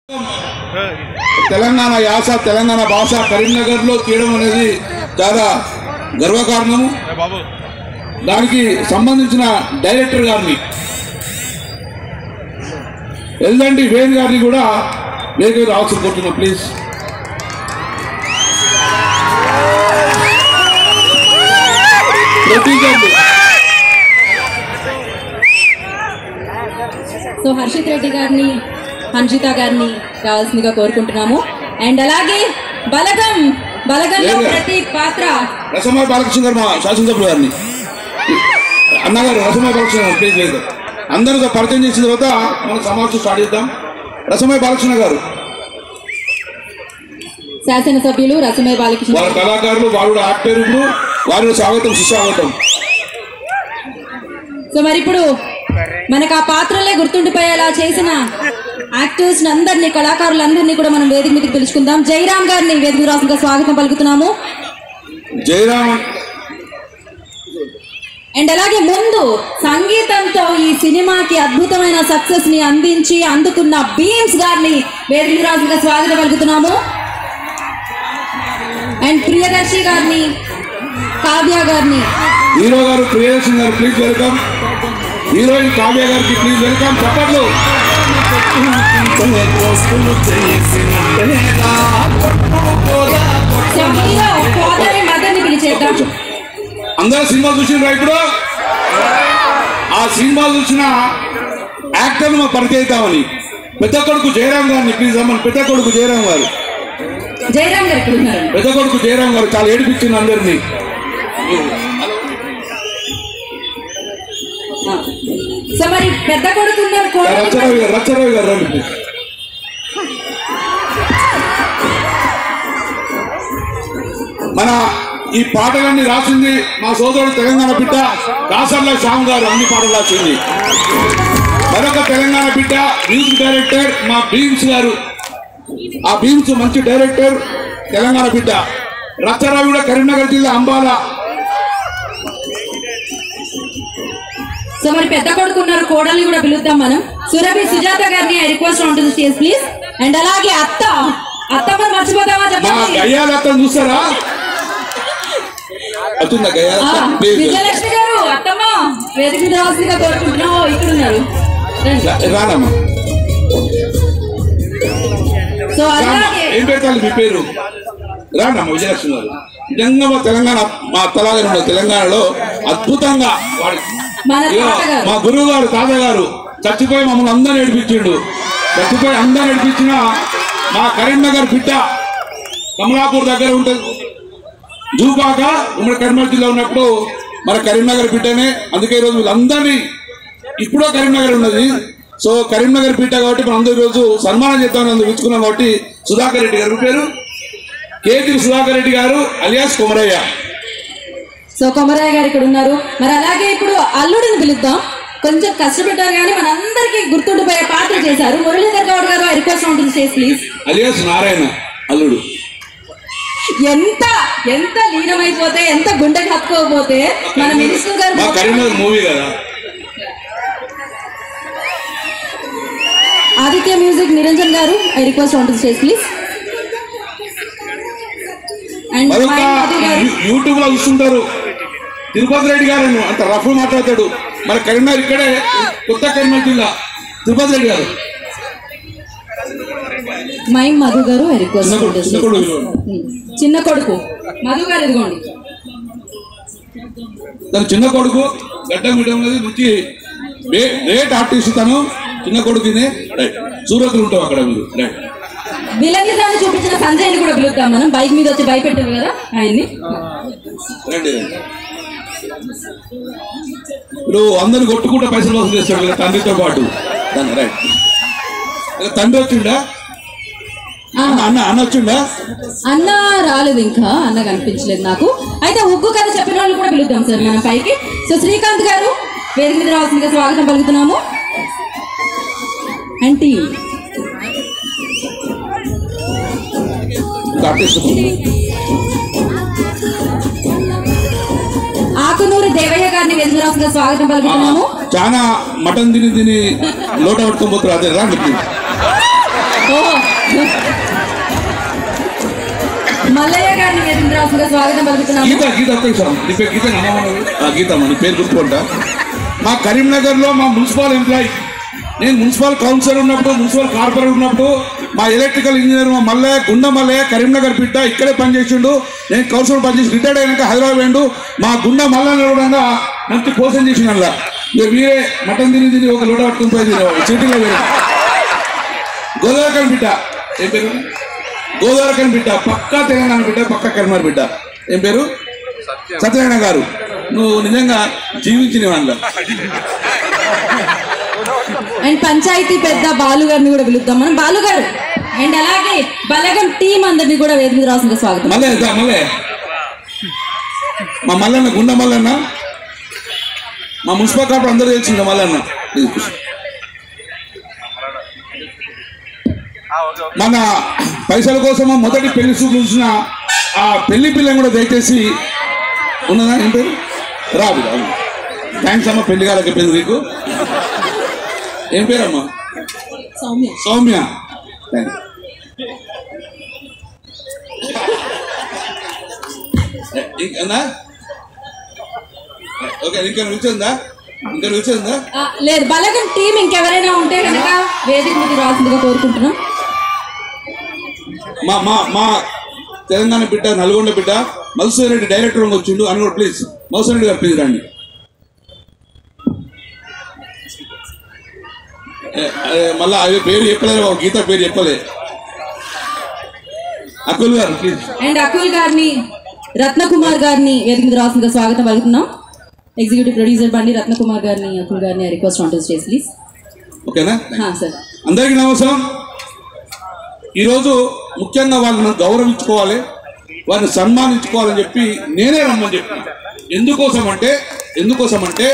తెలంగాణ యాస తెలంగాణ భాష కరీంనగర్లో తీయడం అనేది చాలా గర్వకారణము. దానికి సంబంధించిన డైరెక్టర్ గారిని ఎల్దండి వేణు గారిని కూడా వేదిక రావాల్సి కోరుతున్నాం ప్లీజ్. సో హర్షిత్ రెడ్డి గారిని హన్షిత గారిని రావాల్సిందిగా కోరుకుంటున్నాము. అండ్ అలాగే బలగంలో ప్రతి పాత్ర రసమయ్య బాలకృష్ణ గారు మా శాసనసభ్యులు గారిని అన్నగారు రసమయ్య బాలకృష్ణ గారు ప్లీజ్ లేదు అందరితో పరిచయం చేసిన తర్వాత మనం సమావేశం స్టార్ట్ చేద్దాం. రసమయ్య బాలకృష్ణ గారు శాసనసభ్యులు రసమయ్య బాలకృష్ణ వారి కళాకారులు వారు యాక్టర్లు వారిని స్వాగతం సుస్వాగతం. సో మరి ఇప్పుడు మనకు ఆ పాత్రలే గుర్తుండిపోయేలా చేసిన యాక్టర్స్ అందరినీ కళాకారులందరినీ కూడా మనం వేదిక మీదకి పిలుచుకుందాం. జయరామ్ గారిని వేదిక రాసుగా స్వాగతం పలుకుతున్నాము. జయరామ్ అండ్ అలాగే ముందు సంగీతంతో ఈ సినిమాకి అద్భుతమైన సక్సెస్ ని అందించి అందుకున్న బీమ్స్ గారిని వేదిక రాసుగా స్వాగతం పలుకుతున్నాము. అండ్ ప్రియదర్శి గారిని కావ్య గారిని హీరో గారు ప్రియదర్శి గారు ప్లీజ్ వెల్కమ్. హీరోయిన్ కావ్య గారికి ప్లీజ్ వెల్కమ్. చెప్పట్లు అందరూ సినిమా చూసినరా? ఇప్పుడు ఆ సినిమా చూసిన యాక్టర్ను మనం పరిచయం అవుతామని పెద్ద కొడుకు జయరామ్ గారిని ప్లీజ్ రమ్మని. పెద్ద కొడుకు జయరామ్ గారు పెద్ద కొడుకు జయరామ్ గారు చాలా ఏడిపించింది అందరినీ. సో మరి పెద్ద కొడుకు రచ్చరావు గారు రండి. మన ఈ పాటలన్నీ రాసింది మా సోదరుడు తెలంగాణ బిడ్డ దాసర్ల శ్యామ్ గారు. అన్ని పాటలు రాసింది. మరొక తెలంగాణ బిడ్డ మ్యూజిక్ డైరెక్టర్ మా భీమ్స్ గారు. ఆ భీమ్స్ మంచి డైరెక్టర్ తెలంగాణ బిడ్డ. రచ్చరావు కూడా కరీంనగర్ జిల్లా అంబాల. సో మరి పెద్ద కొడుకు ఉన్నారు, కోడల్ని కూడా పిలుద్దాం మనం. సురభి సుజాత గారిని రిక్వెస్ట్ ఉంటుంది స్టేజ్ ప్లీజ్. అండ్ అలాగే అత్తమ్మ మర్చిపోతామా చెప్పండి. గయ్యాల అత్తను చూస్తారా? విజయలక్ష్మి గారు అత్తమ్మ వేదిక మీద రావాల్సిందిగా కోరుకుంటున్నాం. ఇక్కడ ఉన్నారు రానమ్మా. సో అలాగే ఏం పెట్టాలి మీ పేరు? రానమ్మా విజయలక్ష్మి గారు. నిజంగా మా తెలంగాణ మా తెలంగాణలో అద్భుతంగా మా గురువు గారు తాతగారు చచ్చిపోయి మమ్మల్ని అందరూ నడిపించిండు. చచ్చిపోయి అందరూ నడిపించిన మా కరీంనగర్ బిడ్డ కమలాపూర్ దగ్గర ఉంటుంది జూబాక ఉమ్మడి కరీంనగర్ జిల్లా ఉన్నప్పుడు మన కరీంనగర్ బిడ్డనే. అందుకే ఈరోజు వీళ్ళందరినీ ఇప్పుడో కరీంనగర్ ఉన్నది. సో కరీంనగర్ బిడ్డ కాబట్టి మనం అందరూ ఈరోజు సన్మానం చేద్దామని పిలుచుకున్నాం. కాబట్టి సుధాకర్ రెడ్డి గారు పేరు కేతి సుధాకర్ రెడ్డి గారు అలియాస్ కొమరయ్య. సో కొమరయ్య గారు ఇక్కడ ఉన్నారు. మరి అలాగే ఇప్పుడు అల్లుడిని పిలుద్దాం. కొంచెం కష్టపడ్డారు కానీ మనందరికీ గుర్తుండిపోయే పాత్ర చేశారు. మురళీధర్ గౌడ్ గారు రిక్వెస్ట్ ఉంటుంది చేసి ప్లీజ్. అలియాస్ నారాయణ అల్లుడు. ఎంత లీనమైపోతే ఎంత గుండెకి హత్తుకోకపోతే మన మినిస్టర్ గారు కరీంనగర్ మూవీ కదా. ఆదిత్య మ్యూజిక్ నిరంజన్ గారు రిక్వెస్ట్ ఉంటుంది చేసి ప్లీజ్. యూట్యూబ్ లో చూస్తుంటారు తిరుపతి రెడ్డి గారు అంత రఫ్ మాట్లాడతాడు. మన కరీంనగర్ ఇక్కడే కొత్త కరీంనగర్ జిల్లా తిరుపతి రెడ్డి గారు. మై మధు గారు చిన్న కొడుకు మధు గారు ఎదుగోండి. తను చిన్న కొడుకు గడ్డం మీడియం మంచి రేట్ ఆర్టిస్ట్. తను చిన్న కొడుకునే సూరత్ ఉంటాం అక్కడ మీరు. విలంగితాన్ని చూపించిన సంజయ్ని కూడా పిలుద్దాం మనం. బైక్ మీద వచ్చి భయపెట్టారు కదా ఆయన్ని. ఇప్పుడు అందరు కొట్టుకుంటే పైసలు వసూలు చేస్తాడు కదా తండ్రితో పాటు. తండ్రి వచ్చిండా? అన్న వచ్చిండా? అన్న రాలేదు, ఇంకా అన్న కనిపించలేదు నాకు. అయితే ఉగ్గు కథ చెప్పిన వాళ్ళు కూడా పిలుద్దాం సార్ మనం పైకి. సో శ్రీకాంత్ గారు వేదిక మీద రావాల్సిందిగా స్వాగతం పలుకుతున్నాము. అండ్ టీమ్ ఆకునూరు దేవయ్య గారిని వేదిక రావాల్సిందిగా స్వాగతం పలుకుతున్నాము. చాలా మటన్ తిని లోట పట్టుకోబోతున్నారు. అదే రా గారిని వేదిక రాసుగా స్వాగతం పలుకుతున్నాము. గీత నీ పేరు గుర్తుకుంటా. మా కరీంనగర్లో మా మున్సిపల్ ఎంప్లాయీ, నేను మున్సిపల్ కౌన్సిలర్ ఉన్నప్పుడు, మున్సిపల్ కార్పొరేటర్ ఉన్నప్పుడు మా ఎలక్ట్రికల్ ఇంజనీర్ మా మల్లయ్య, గుండ మల్లయ్య, కరీంనగర్ బిడ్డ ఇక్కడే పనిచేసిండు. నేను కౌన్సిలర్ పనిచేసి రిటైర్డ్ అయినాక హైదరాబాద్ పోయిండు. మా గుండ మల్లయ్య కూడా మంచి కోసం చేసిన అలా మీరే మటన్ తిని ఒక లోడ పట్టుకుని పోయింది సిటీలో. వేరే గోదావరికని బిడ్డ, ఏం పేరు? గోదావరికని బిడ్డ, పక్కా తెలంగాణ బిడ్డ, పక్కా కరీంనగర్ బిడ్డ. ఏం పేరు? సత్యనారాయణ గారు. నువ్వు నిజంగా జీవించిన వాళ్ళ. అండ్ పంచాయతీ పెద్ద బాలు గారిని కూడా పిలుద్దాం మనం. బాలు గారు అండ్ అలాగే బలగం టీం అందరినీ కూడా వేదిక రాసుగా స్వాగతం. మళ్ళీ మా మల్లన్న, గుండ మల్లన్న, మా మున్సిపల్ కార్పొరేటర్ అందరూ తెలిసింది మల్లన్న. మన పైసల కోసం మొదటి పెళ్లి చూపులు చూసిన ఆ పెళ్లి పిల్లని కూడా దయచేసి ఉన్నదా? ఏం పేరు? రాదు. థ్యాంక్స్ అమ్మ, పెళ్లి కాలకి పెళ్లి నీకు. ఏం పేరమ్మా? సౌమ్య. సౌమ్య. ఓకే, ఇంకా నిలిచిందా? లేదు. బలగం టీం ఇంకెవరైనా ఉంటే కనుక వేదిక మీద రాసిందిగా కోరుకుంటున్నాం. మా తెలంగాణ బిడ్డ, నల్గొండ బిడ్డ మధుసూదన్ రెడ్డి డైరెక్టర్ వచ్చిండు అని కూడా ప్లీజ్ మధుసూదన్ రెడ్డి గారు ప్లీజ్ రండి. మళ్ళా అవి పేరు చెప్పలేదు, గీత పేరు చెప్పలే. అకుల్ గారు ప్లీజ్. అండ్ అకుల్ గారిని, రత్నకుమార్ గారిని వేదిక రాసిందిగా స్వాగతం పలుకుతున్నాం. ఎగ్జిక్యూటివ్ ప్రొడ్యూసర్ బండి రత్నకుమార్ గారిని, అకుల్ గారిని request on to stage please. ఓకేనా సార్? అందరికీ నమస్కారం. ఈరోజు ముఖ్యంగా వాళ్ళని గౌరవించుకోవాలి, వారిని సన్మానించుకోవాలని చెప్పి నేనే రమ్మని చెప్పి. ఎందుకోసం అంటే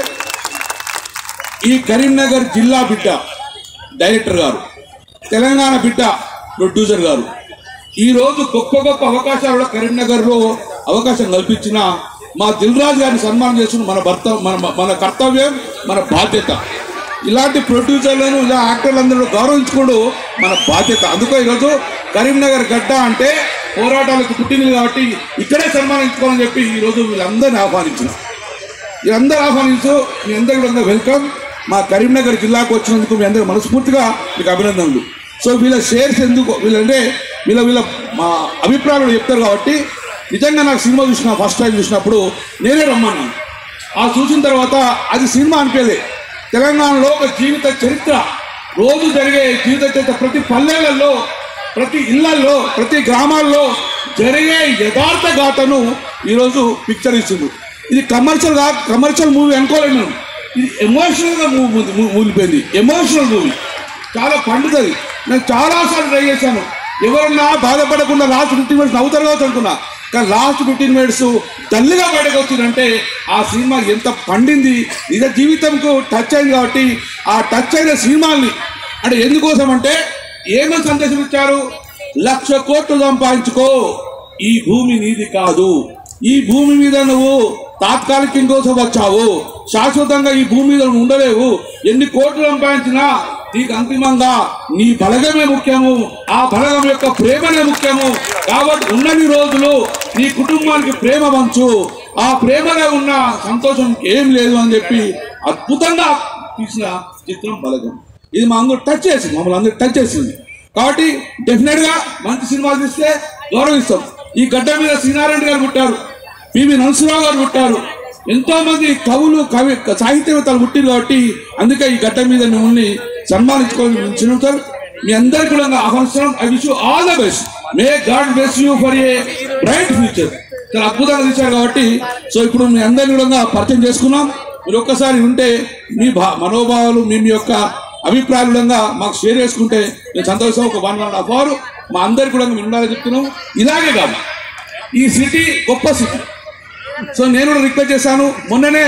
ఈ కరీంనగర్ జిల్లా బిడ్డ డైరెక్టర్ గారు, తెలంగాణ బిడ్డ ప్రొడ్యూసర్ గారు ఈరోజు గొప్ప గొప్ప అవకాశాలు కరీంనగర్లో అవకాశం కల్పించిన మా దిల్ రాజు గారిని సన్మానం చేస్తున్న మన కర్తవ్యం, మన బాధ్యత. ఇలాంటి ప్రొడ్యూసర్లను, ఇలా యాక్టర్లందరూ గౌరవించుకోవడం మన బాధ్యత. అందుకో ఈరోజు కరీంనగర్ గడ్డ అంటే పోరాటాలకు పుట్టింది కాబట్టి ఇక్కడే సన్మానించుకోవాలని చెప్పి ఈరోజు వీళ్ళందరినీ ఆహ్వానించిన. వీళ్ళందరూ ఆహ్వానించు, మీ అందరికీ కూడా వెల్కమ్. మా కరీంనగర్ జిల్లాకు వచ్చినందుకు మీ అందరికీ మనస్ఫూర్తిగా మీకు అభినందనలు. సో వీళ్ళ షేర్స్ ఎందుకు, వీళ్ళంటే వీళ్ళ మా అభిప్రాయాలు చెప్తారు కాబట్టి నిజంగా నాకు సినిమా చూసిన ఫస్ట్ టైం చూసినప్పుడు నేనే రమ్మన్నాను. ఆ చూసిన తర్వాత అది సినిమా అనిపేదే. తెలంగాణలో ఒక జీవిత చరిత్ర, రోజు జరిగే జీవిత చరిత్ర, ప్రతి పల్లెలలో, ప్రతి ఇళ్లలో, ప్రతి గ్రామాల్లో జరిగే యథార్థ గాథను ఈరోజు పిక్చర్ ఇస్తుంది. ఇది కమర్షియల్ మూవీ అనుకోలేదు నేను. ఇది ఎమోషనల్గా మూలిపోయింది. ఎమోషనల్ మూవీ చాలా పండుతుంది. నేను చాలాసార్లు ట్రై చేశాను. ఎవరన్నా బాధపడకుండా లాస్ట్ 15 minutes నవ్వుతారు కావచ్చు అనుకున్నా, కానీ లాస్ట్ 15 minutes తల్లిగా బయటకు వచ్చిందంటే ఆ సినిమా ఎంత పండింది, నిజ జీవితంకు టచ్ అయింది. కాబట్టి ఆ టచ్ అయిన సినిమాల్ని అంటే ఎందుకోసం అంటే ఏమని సందేశం ఇచ్చారు? 1,00,000 కోట్లు సంపాదించుకో, ఈ భూమి నీది కాదు, ఈ భూమి మీద నువ్వు తాత్కాలికం కోసం వచ్చావు, శాశ్వతంగా ఈ భూమి మీద ఉండలేవు, ఎన్ని కోట్లు సంపాదించినా నీకు అంతిమంగా నీ బలగమే ముఖ్యము, ఆ బలగం యొక్క ప్రేమనే ముఖ్యము. కాబట్టి ఉన్నన్ని రోజులు నీ కుటుంబానికి ప్రేమ పంచు, ఆ ప్రేమలో ఉన్న సంతోషం ఏం లేదు అని చెప్పి అద్భుతంగా తీసిన చిత్రం బలగం. ఇది మా అందరూ టచ్ చేసింది, మమ్మల్ని అందరూ టచ్ చేసింది. కాబట్టి డెఫినెట్గా మంచి సినిమాలు తీస్తే గౌరవిస్తాం. ఈ గడ్డ మీద శ్రీనారాయణ గారు పుట్టారు, పివి నరసింహరావు గారు పుట్టారు, ఎంతో మంది కవులు, సాహిత్యవేత్తలు పుట్టారు. కాబట్టి అందుకే ఈ గడ్డ మీద మిమ్మల్ని సన్మానించుకోవాలని సార్ మీ అందరికీ కూడా ఆహ్వానిస్తున్నాం. I wish you all the best. May God bless you for a bright future. చాలా అద్భుతంగా తీశారు కాబట్టి సో ఇప్పుడు మీ అందరినీ కూడా పరిచయం చేసుకున్నాం. మీరు ఒక్కసారి ఉంటే మీ మనోభావాలు, మీ యొక్క అభిప్రాయాలు మాకు షేర్ చేసుకుంటే నేను సంతోషం. ఒక 1.5 hour మా అందరికి కూడా మేము ఉండాలని చెప్తున్నాం. ఇలాగే కాదు, ఈ సిటీ గొప్ప సిటీ. సో నేను కూడా రిక్వెస్ట్ చేశాను. మొన్ననే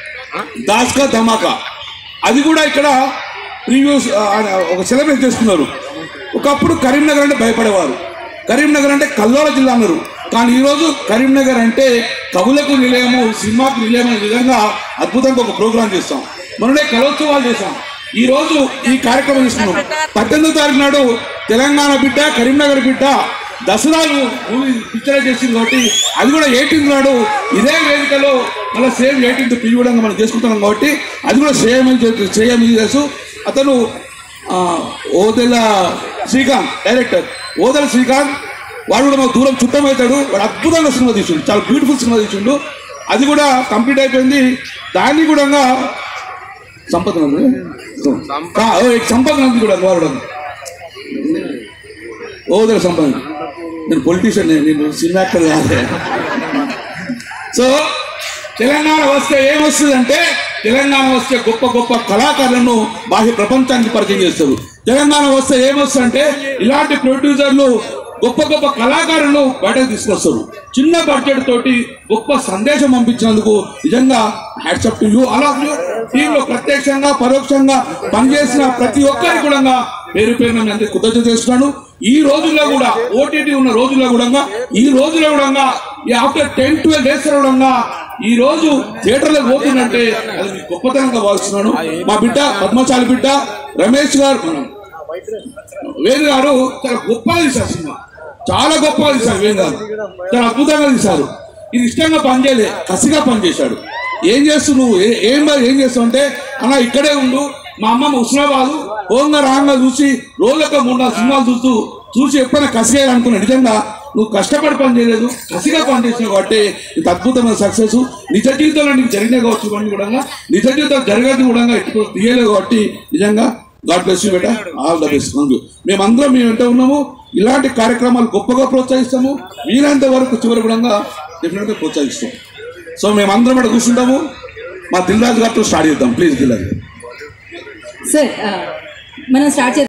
దాస్కా ధమాకా అది కూడా ఇక్కడ ప్రీవియస్ ఒక సెలబ్రేట్ చేసుకున్నారు. ఒకప్పుడు కరీంనగర్ అంటే భయపడేవారు, కరీంనగర్ అంటే కల్లోల జిల్లా అన్నారు. కానీ ఈరోజు కరీంనగర్ అంటే కవులకు నిలయము, సినిమాకు నిలయం అనే విధంగా అద్భుతంగా ఒక ప్రోగ్రాం చేస్తాం. మొన్ననే కలోత్సవాలు చేశాం. ఈ రోజు ఈ కార్యక్రమం తీసుకున్నాం. 18వ తారీఖు నాడు తెలంగాణ బిడ్డ, కరీంనగర్ బిడ్డ దసరాలు మూవీ పిక్చరైజ్ చేసింది కాబట్టి అది కూడా 18 నాడు ఇదే వేదికలో మళ్ళీ సేమ్ 18th పిలువడంగా మనం చేసుకుంటున్నాం కాబట్టి అది కూడా శ్రేయమని చేసు. అతను ఓదెల శ్రీకాంత్ డైరెక్టర్, ఓదెల శ్రీకాంత్ వాడు కూడా మాకు దూరం చుట్టమవుతాడు. వాడు అద్భుతంగా సినిమా తీసిండు, చాలా బ్యూటిఫుల్ సినిమా తీసిండు. అది కూడా కంప్లీట్ అయిపోయింది. దాన్ని కూడా సంపత్ నంది కూడా వాడు ఓదెల సంపత్. నేను పొలిటీషియన్, నేను సినిమా యాక్టర్ కాదే. సో తెలంగాణ వస్తే ఏమొస్తుందంటే, తెలంగాణ వస్తే గొప్ప గొప్ప కళాకారులను బాహ్య ప్రపంచానికి పరిచయం చేస్తారు. తెలంగాణ వస్తే ఏమొస్తుందంటే ఇలాంటి ప్రొడ్యూసర్లు గొప్ప గొప్ప కళాకారులను బయటకు తీసుకొస్తారు. చిన్న బడ్జెట్ తోటి గొప్ప సందేశం పంపించినందుకు నిజంగా హ్యాట్స్ టు యూ. అలా టీంలో ప్రత్యక్షంగా పరోక్షంగా పనిచేసిన ప్రతి ఒక్కరికి కూడా పేరు పేరున నేను కృతజ్ఞత చేస్తున్నాను. ఈ రోజుల్లో కూడా ఓటీటీ ఉన్న రోజుల్లో కూడా ఈ రోజులో కూడా ఆఫ్టర్ 10-12 days కూడా ఈ రోజు థియేటర్లో పోతుందంటే అది మీకు గొప్పతనంగా భావిస్తున్నాను. మా బిడ్డ పద్మశాలి బిడ్డ రమేష్ గారు, వేణు గారు చాలా గొప్పగా తీశారు సినిమా, చాలా గొప్పగా తీశారు. వేణు గారు చాలా అద్భుతంగా తీశారు. ఇది ఇష్టంగా పనిచేయలే, కసిగా పనిచేశాడు. ఏం చేస్తు నువ్వు ఏం చేస్తావు అంటే, అన్న ఇక్కడే ఉండు, మా అమ్మమ్మ హుస్నాబాదు హోంగా రాంగా చూసి రోజులకు 3-4 సినిమాలు చూసి ఎప్పుడైనా కసిగా అనుకున్నా. నిజంగా నువ్వు కష్టపడి పని చేయలేదు, కసిగా పనిచేసినావు కాబట్టి ఇంత అద్భుతమైన సక్సెస్. నిజ జీవితంలో నీకు జరిగినాయి కావచ్చు, ఇవన్నీ కూడా నిజ జీవితంలో జరగదు కూడా ఎక్కువ తీయలేదు కాబట్టి నిజంగా గాడ్ బ్లెస్ యూ బేటా, ఆల్ ద బెస్ట్. మేమందరం మేము ఎంత ఉన్నాము, ఇలాంటి కార్యక్రమాలు గొప్పగా ప్రోత్సహిస్తాము. వీలైనంత వరకు చివరి కూడా డెఫినెట్గా ప్రోత్సహిస్తాం. సో మేమందరం ఇక్కడ కూర్చుంటాము. మా దిల్రాజు గారితో స్టార్ట్ చేద్దాం ప్లీజ్. దిల్రాజు సార్ మనం స్టార్ట్ చేద్దాం.